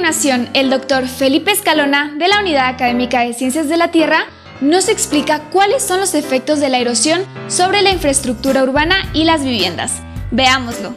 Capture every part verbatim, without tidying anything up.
continuación, el doctor Felipe Escalona, de la Unidad Académica de Ciencias de la Tierra, nos explica cuáles son los efectos de la erosión sobre la infraestructura urbana y las viviendas. Veámoslo.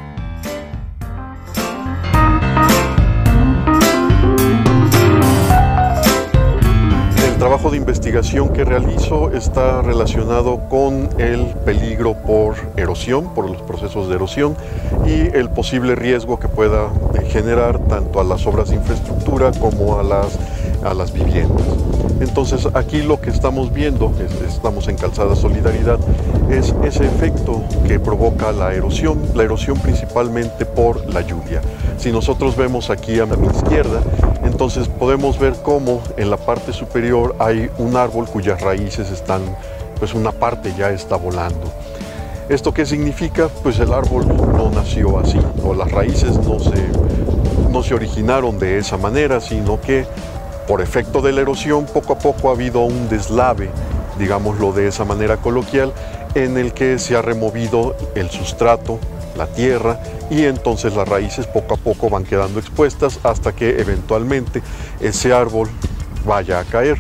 El trabajo de investigación que realizo está relacionado con el peligro por erosión, por los procesos de erosión y el posible riesgo que pueda generar tanto a las obras de infraestructura como a las, a las viviendas. Entonces aquí lo que estamos viendo, estamos en Calzada Solidaridad, es ese efecto que provoca la erosión, la erosión principalmente por la lluvia. Si nosotros vemos aquí a mi izquierda, entonces podemos ver cómo en la parte superior hay un árbol cuyas raíces están, pues una parte ya está volando. ¿Esto qué significa? Pues el árbol no nació así, o las raíces no se, no se originaron de esa manera, sino que por efecto de la erosión poco a poco ha habido un deslave, digámoslo de esa manera coloquial, en el que se ha removido el sustrato, la tierra, y entonces las raíces poco a poco van quedando expuestas hasta que eventualmente ese árbol vaya a caer.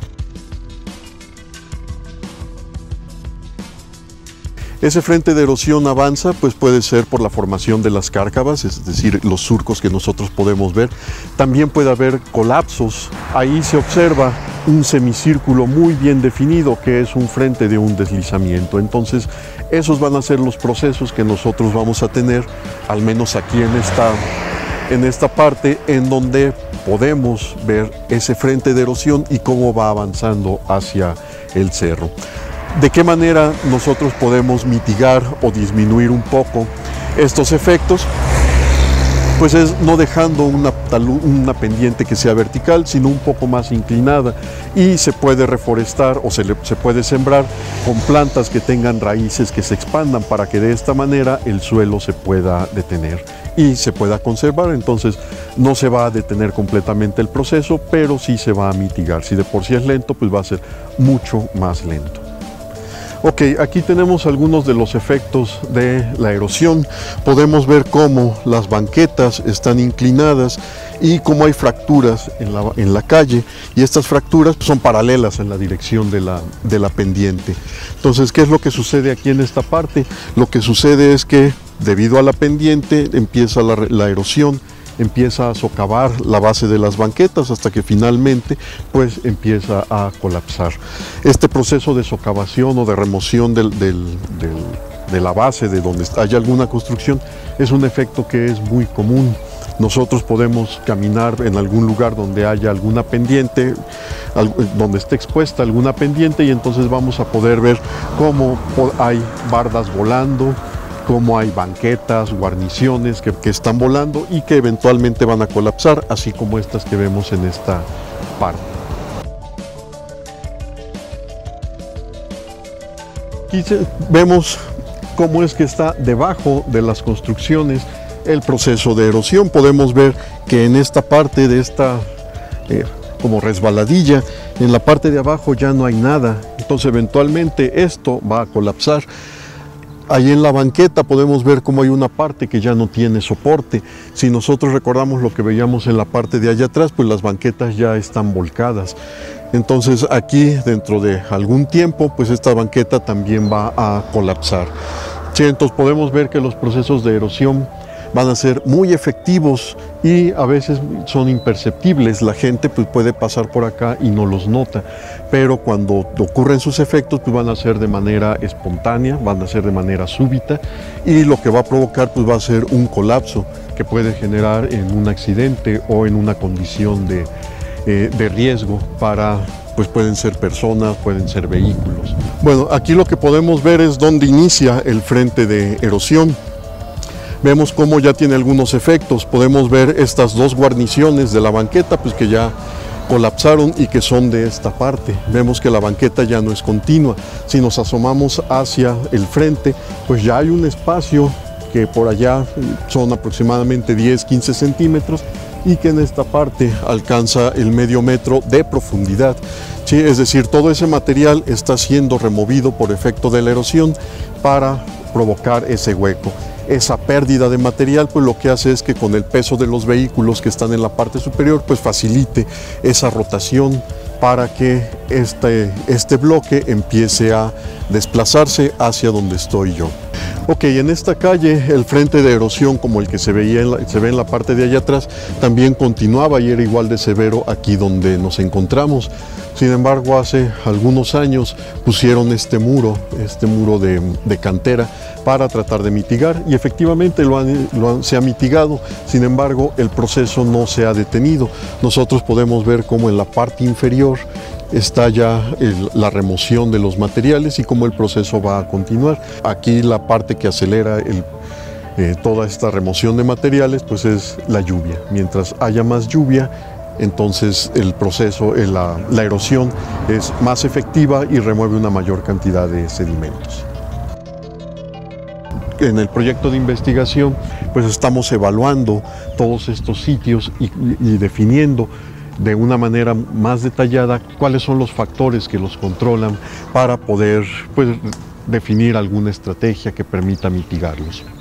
Ese frente de erosión avanza, pues puede ser por la formación de las cárcavas, es decir, los surcos que nosotros podemos ver. También puede haber colapsos. Ahí se observa un semicírculo muy bien definido que es un frente de un deslizamiento. Entonces, esos van a ser los procesos que nosotros vamos a tener, al menos aquí en esta, en esta parte, en donde podemos ver ese frente de erosión y cómo va avanzando hacia el cerro. ¿De qué manera nosotros podemos mitigar o disminuir un poco estos efectos? Pues es no dejando una, una pendiente que sea vertical, sino un poco más inclinada, y se puede reforestar o se, le, se puede sembrar con plantas que tengan raíces que se expandan para que de esta manera el suelo se pueda detener y se pueda conservar. Entonces no se va a detener completamente el proceso, pero sí se va a mitigar. Si de por sí es lento, pues va a ser mucho más lento. Ok, aquí tenemos algunos de los efectos de la erosión. Podemos ver cómo las banquetas están inclinadas y cómo hay fracturas en la, en la calle, y estas fracturas son paralelas en la dirección de la, de la pendiente. Entonces, ¿qué es lo que sucede aquí en esta parte? Lo que sucede es que debido a la pendiente empieza la, la erosión, empieza a socavar la base de las banquetas hasta que finalmente pues empieza a colapsar. Este proceso de socavación o de remoción del, del, del, de la base de donde haya alguna construcción es un efecto que es muy común. Nosotros podemos caminar en algún lugar donde haya alguna pendiente, donde esté expuesta alguna pendiente, y entonces vamos a poder ver cómo hay bardas volando, cómo hay banquetas, guarniciones que, que están volando y que eventualmente van a colapsar, así como estas que vemos en esta parte. Aquí vemos cómo es que está debajo de las construcciones el proceso de erosión. Podemos ver que en esta parte de esta eh, como resbaladilla, en la parte de abajo ya no hay nada, entonces eventualmente esto va a colapsar. Ahí en la banqueta podemos ver cómo hay una parte que ya no tiene soporte. Si nosotros recordamos lo que veíamos en la parte de allá atrás, pues las banquetas ya están volcadas. Entonces aquí, dentro de algún tiempo, pues esta banqueta también va a colapsar. Sí, entonces podemos ver que los procesos de erosión van a ser muy efectivos y a veces son imperceptibles. La gente pues puede pasar por acá y no los nota, pero cuando ocurren sus efectos pues van a ser de manera espontánea, van a ser de manera súbita, y lo que va a provocar pues va a ser un colapso que puede generar en un accidente o en una condición de, eh, de riesgo para, pues pueden ser personas, pueden ser vehículos. Bueno, aquí lo que podemos ver es dónde inicia el frente de erosión. Vemos cómo ya tiene algunos efectos. Podemos ver estas dos guarniciones de la banqueta pues que ya colapsaron y que son de esta parte. Vemos que la banqueta ya no es continua. Si nos asomamos hacia el frente, pues ya hay un espacio que por allá son aproximadamente diez a quince centímetros y que en esta parte alcanza el medio metro de profundidad. Sí, es decir, todo ese material está siendo removido por efecto de la erosión para provocar ese hueco. esa pérdida de material, pues lo que hace es que con el peso de los vehículos que están en la parte superior, pues facilite esa rotación para que este, este bloque empiece a desplazarse hacia donde estoy yo. Ok, en esta calle el frente de erosión, como el que se, veía en la, se ve en la parte de allá atrás, también continuaba y era igual de severo aquí donde nos encontramos. Sin embargo, hace algunos años pusieron este muro, este muro de, de cantera para tratar de mitigar, y efectivamente lo han, lo han, se ha mitigado. Sin embargo, el proceso no se ha detenido. Nosotros podemos ver cómo en la parte inferior está ya el, la remoción de los materiales y cómo el proceso va a continuar. Aquí la parte que acelera el, eh, toda esta remoción de materiales pues es la lluvia. Mientras haya más lluvia, entonces el proceso, eh, la, la erosión es más efectiva y remueve una mayor cantidad de sedimentos. En el proyecto de investigación pues estamos evaluando todos estos sitios y, y definiendo de una manera más detallada cuáles son los factores que los controlan para poder pues, definir alguna estrategia que permita mitigarlos.